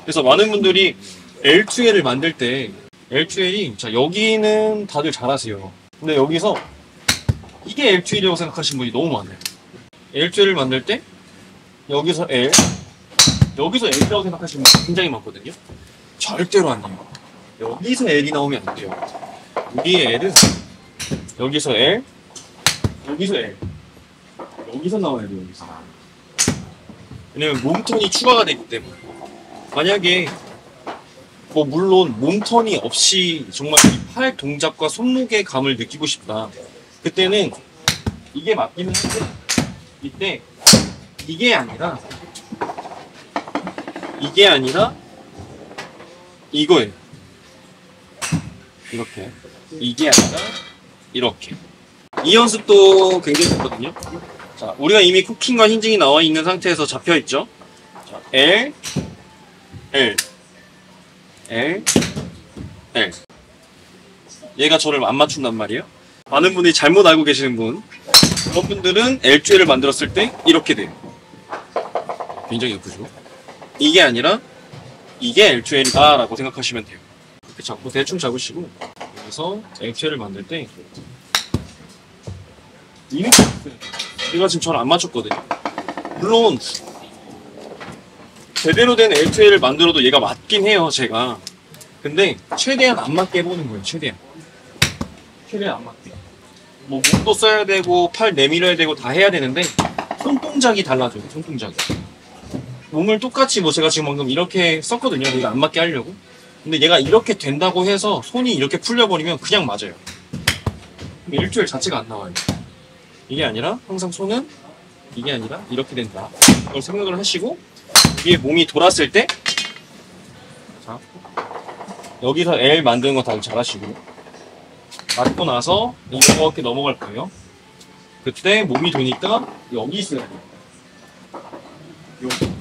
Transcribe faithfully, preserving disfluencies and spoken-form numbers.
그래서 많은 분들이 엘 투 엘을 만들 때 엘 투 엘이 자 여기는 다들 잘 아세요. 근데 여기서 이게 엘 투 엘이라고 생각하시는 분이 너무 많아요. 엘 투 엘을 만들 때 여기서 L, 여기서 L이라고 생각하시는 분이 굉장히 많거든요. 절대로 아니에요. 여기서 L이 나오면 안 돼요. 우리의 L은 여기서 L, 여기서 L, 여기서 나와야 돼요. 여기서. 왜냐면 몸턴이 추가가 되기 때문에. 만약에 뭐 물론 몸턴이 없이 정말 이 팔 동작과 손목의 감을 느끼고 싶다. 그때는 이게 맞기는 한데 이때 이게 아니라 이게 아니라 이거예요. 이렇게. 이게 아니라 이렇게. 이 연습도 굉장히 좋거든요. 자, 우리가 이미 쿠킹과 힌징이 나와 있는 상태에서 잡혀 있죠. 자, L, L, L, L. 얘가 저를 안 맞춘단 말이에요. 많은 분이 잘못 알고 계시는 분, 그런 분들은 엘 투 엘을 만들었을 때 이렇게 돼요. 굉장히 예쁘죠? 이게 아니라 이게 엘 투 엘이다 라고 생각하시면 돼요. 이렇게 잡고 대충 잡으시고 여기서 엘 투 엘을 만들 때 이렇게 잡으세요. 얘가 지금 저를 안 맞췄거든요. 물론 제대로 된 엘 투 엘을 만들어도 얘가 맞긴 해요, 제가. 근데 최대한 안 맞게 해보는 거예요, 최대한. 최대한 안 맞게. 뭐 몸도 써야 되고 팔 내밀어야 되고 다 해야 되는데 손동작이 달라져요, 손동작이. 몸을 똑같이 뭐 제가 지금 방금 이렇게 썼거든요, 얘가 안 맞게 하려고. 근데 얘가 이렇게 된다고 해서 손이 이렇게 풀려버리면 그냥 맞아요. 엘 투 엘 자체가 안 나와요. 이게 아니라 항상 손은 이게 아니라 이렇게 된다. 이걸 생각을 하시고 위에 몸이 돌았을 때 자, 여기서 L 만드는 거 다들 잘 하시고 맞고 나서 이렇게 넘어갈 거예요. 그때 몸이 도니까 여기 있어야 돼요. 여기.